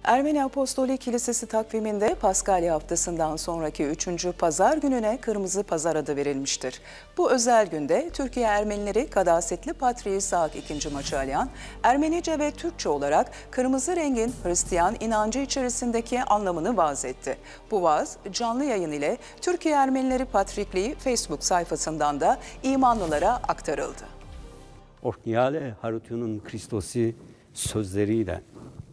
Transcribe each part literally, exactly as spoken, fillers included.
Ermeni Apostolik Kilisesi takviminde Paskalya haftasından sonraki üçüncü pazar gününe Kırmızı Pazar adı verilmiştir. Bu özel günde Türkiye Ermenileri Kadasetli Patriği İshak ikinci. Maçalyan, Ermenice ve Türkçe olarak kırmızı rengin Hristiyan inancı içerisindeki anlamını vaaz etti. Bu vaaz canlı yayın ile Türkiye Ermenileri Patrikliği Facebook sayfasından da imanlılara aktarıldı. Orhniyale Harutyun'un Kristosi sözleriyle.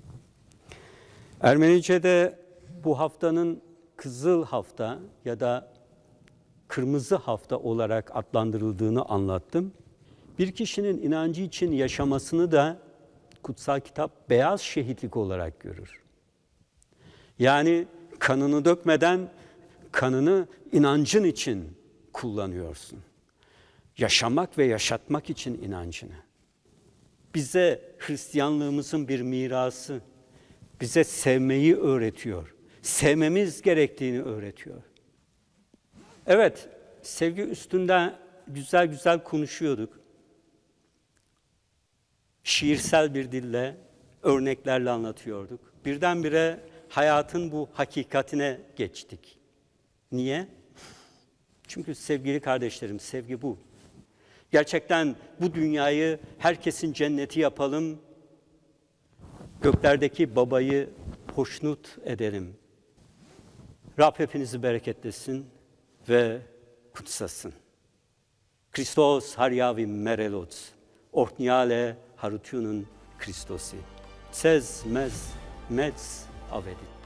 Ermenice'de bu haftanın Kızıl Hafta ya da Kırmızı Hafta olarak adlandırıldığını anlattım. Bir kişinin inancı için yaşamasını da kutsal kitap beyaz şehitlik olarak görür. Yani kanını dökmeden kanını inancın için kullanıyorsun. Yaşamak ve yaşatmak için inancını. Bize Hristiyanlığımızın bir mirası, bize sevmeyi öğretiyor. Sevmemiz gerektiğini öğretiyor. Evet, sevgi üstünden güzel güzel konuşuyorduk. Şiirsel bir dille, örneklerle anlatıyorduk. Birdenbire hayatın bu hakikatine geçtik. Niye? Çünkü sevgili kardeşlerim, sevgi bu. Gerçekten bu dünyayı herkesin cenneti yapalım, göklerdeki babayı hoşnut edelim. Rab hepinizi bereketlesin ve kutsasın. Christos haryavi merelots, orhniyale harutyunun Kristosi. Sez mez mez avedit.